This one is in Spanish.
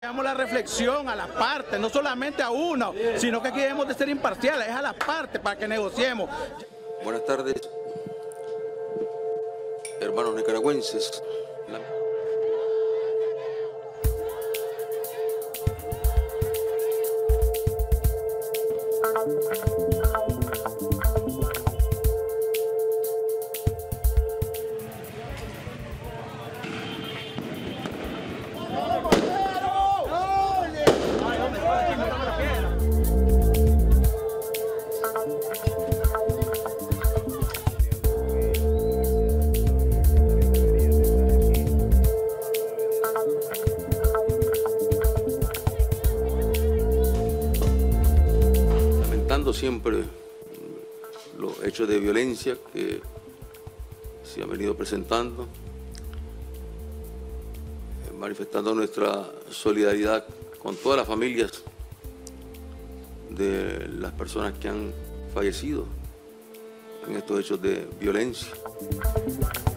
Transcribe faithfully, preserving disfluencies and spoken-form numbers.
Damos la reflexión a las partes, no solamente a uno, sino que aquí debemos de ser imparciales, es a las partes para que negociemos. Buenas tardes, hermanos nicaragüenses. Lamentando siempre los hechos de violencia que se han venido presentando, manifestando nuestra solidaridad con todas las familias de las personas que han fallecido en estos hechos de violencia.